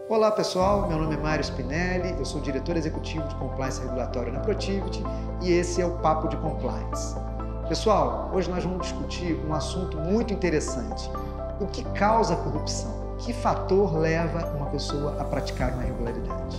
Olá pessoal, meu nome é Mário Spinelli, eu sou diretor executivo de Compliance Regulatório na Protiviti e esse é o Papo de Compliance. Pessoal, hoje nós vamos discutir um assunto muito interessante. O que causa corrupção? Que fator leva uma pessoa a praticar uma irregularidade?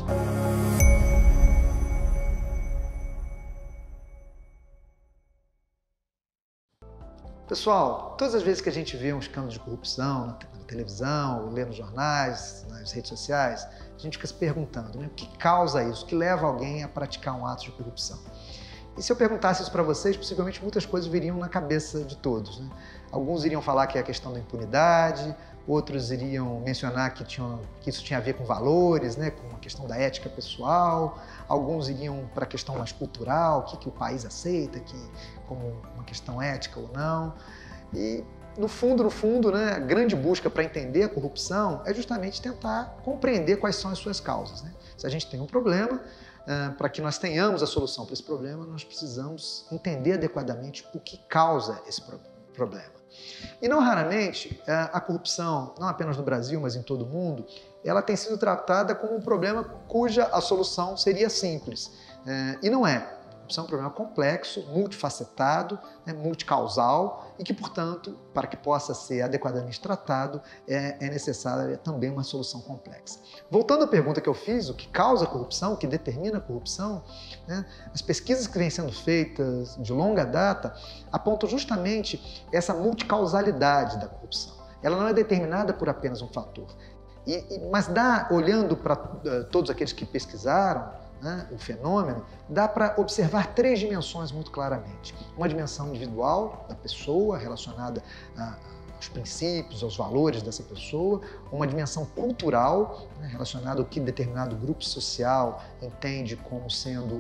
Pessoal, todas as vezes que a gente vê um escândalo de corrupção na televisão, ou lê nos jornais, nas redes sociais, a gente fica se perguntando, né, o que causa isso, o que leva alguém a praticar um ato de corrupção? E se eu perguntasse isso para vocês, possivelmente muitas coisas viriam na cabeça de todos, né? Alguns iriam falar que é a questão da impunidade, outros iriam mencionar que isso tinha a ver com valores, né, com a questão da ética pessoal, alguns iriam para a questão mais cultural, o que o país aceita como uma questão ética ou não. E no fundo, né, a grande busca para entender a corrupção é justamente tentar compreender quais são as suas causas, né? Se a gente tem um problema, para que nós tenhamos a solução para esse problema, nós precisamos entender adequadamente o que causa esse problema. E não raramente, a corrupção, não apenas no Brasil, mas em todo o mundo, ela tem sido tratada como um problema cuja a solução seria simples. E não é. A corrupção é um problema complexo, multifacetado, né, multicausal e que, portanto, para que possa ser adequadamente tratado, é necessária também uma solução complexa. Voltando à pergunta que eu fiz, o que causa a corrupção, o que determina a corrupção, né, as pesquisas que vêm sendo feitas de longa data apontam justamente essa multicausalidade da corrupção. Ela não é determinada por apenas um fator, mas olhando para todos aqueles que pesquisaram, né, o fenômeno, dá para observar três dimensões muito claramente. Uma dimensão individual da pessoa, relacionada aos princípios, aos valores dessa pessoa, uma dimensão cultural, né, relacionada ao que determinado grupo social entende como sendo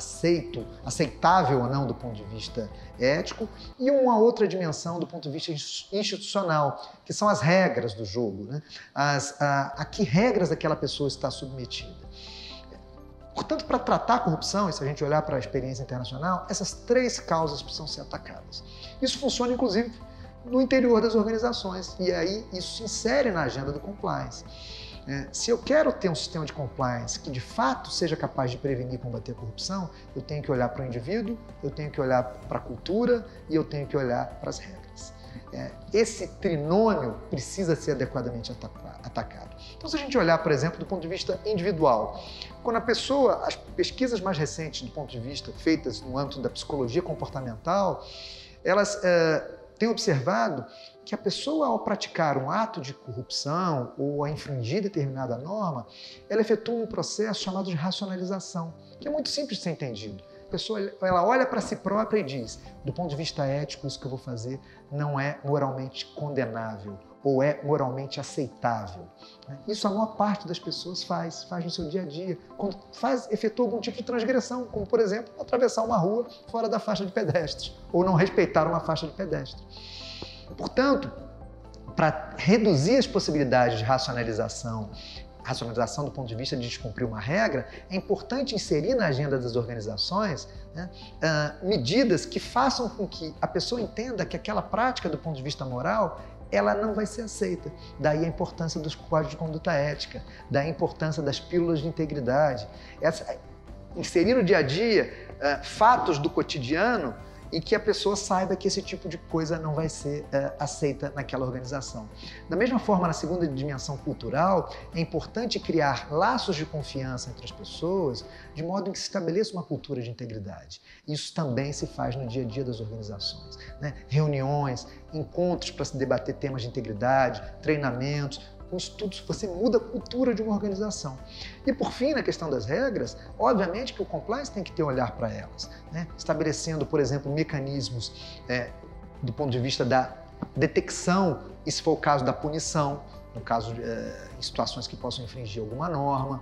aceitável ou não do ponto de vista ético, e uma outra dimensão do ponto de vista institucional, que são as regras do jogo, né, a que regras aquela pessoa está submetida. Portanto, para tratar a corrupção, e se a gente olhar para a experiência internacional, essas três causas precisam ser atacadas. Isso funciona, inclusive, no interior das organizações, e aí isso se insere na agenda do compliance. Se eu quero ter um sistema de compliance que de fato seja capaz de prevenir e combater a corrupção, eu tenho que olhar para o indivíduo, eu tenho que olhar para a cultura e eu tenho que olhar para as regras. Esse trinômio precisa ser adequadamente atacado. Então, se a gente olhar, por exemplo, do ponto de vista individual, quando a pessoa, as pesquisas mais recentes do ponto de vista feitas no âmbito da psicologia comportamental, elas têm observado que a pessoa, ao praticar um ato de corrupção ou a infringir determinada norma, ela efetua um processo chamado de racionalização, que é muito simples de ser entendido. A pessoa, ela olha para si própria e diz, do ponto de vista ético, isso que eu vou fazer não é moralmente condenável ou é moralmente aceitável. Isso a maior parte das pessoas faz no seu dia a dia, quando efetua algum tipo de transgressão, como, por exemplo, atravessar uma rua fora da faixa de pedestres ou não respeitar uma faixa de pedestre. Portanto, para reduzir as possibilidades de racionalização do ponto de vista de descumprir uma regra, é importante inserir na agenda das organizações, né, medidas que façam com que a pessoa entenda que aquela prática, do ponto de vista moral, ela não vai ser aceita. Daí a importância dos códigos de conduta ética, daí a importância das pílulas de integridade. Inserir no dia a dia fatos do cotidiano e que a pessoa saiba que esse tipo de coisa não vai ser aceita naquela organização. Da mesma forma, na segunda dimensão cultural, é importante criar laços de confiança entre as pessoas, de modo que se estabeleça uma cultura de integridade. Isso também se faz no dia a dia das organizações, né? Reuniões, encontros para se debater temas de integridade, treinamentos. Com estudos, você muda a cultura de uma organização. E, por fim, na questão das regras, obviamente que o compliance tem que ter olhar para elas, né? Estabelecendo, por exemplo, mecanismos do ponto de vista da detecção, e se for o caso da punição, no caso em situações que possam infringir alguma norma,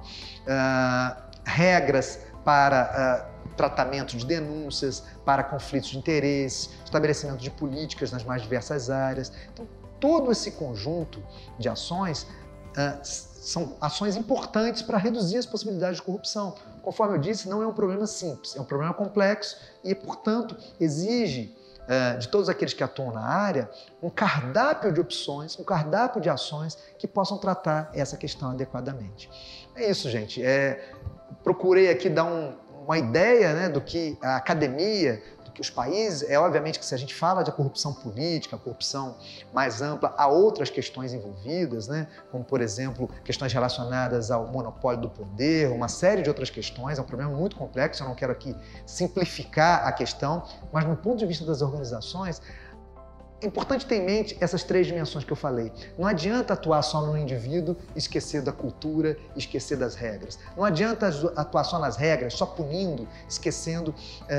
regras para tratamento de denúncias, para conflitos de interesse, estabelecimento de políticas nas mais diversas áreas. Então, todo esse conjunto de ações são ações importantes para reduzir as possibilidades de corrupção. Conforme eu disse, não é um problema simples, é um problema complexo e, portanto, exige de todos aqueles que atuam na área, um cardápio de opções, um cardápio de ações que possam tratar essa questão adequadamente. É isso, gente. Procurei aqui dar uma ideia, né, do que a academia, do que os países, obviamente que se a gente fala de corrupção política, corrupção mais ampla, há outras questões envolvidas, né, como, por exemplo, questões relacionadas ao monopólio do poder, uma série de outras questões, é um problema muito complexo, eu não quero aqui simplificar a questão, mas no ponto de vista das organizações, é importante ter em mente essas 3 dimensões que eu falei. Não adianta atuar só no indivíduo e esquecer da cultura, esquecer das regras. Não adianta atuar só nas regras, só punindo, esquecendo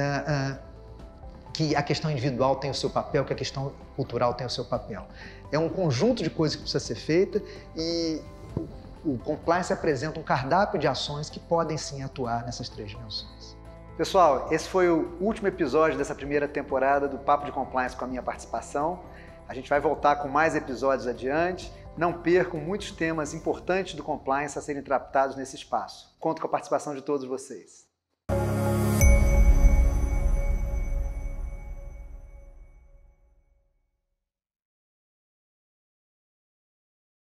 que a questão individual tem o seu papel, que a questão cultural tem o seu papel. É um conjunto de coisas que precisa ser feita e o compliance apresenta um cardápio de ações que podem sim atuar nessas 3 dimensões. Pessoal, esse foi o último episódio dessa primeira temporada do Papo de Compliance com a minha participação. A gente vai voltar com mais episódios adiante. Não percam muitos temas importantes do compliance a serem tratados nesse espaço. Conto com a participação de todos vocês.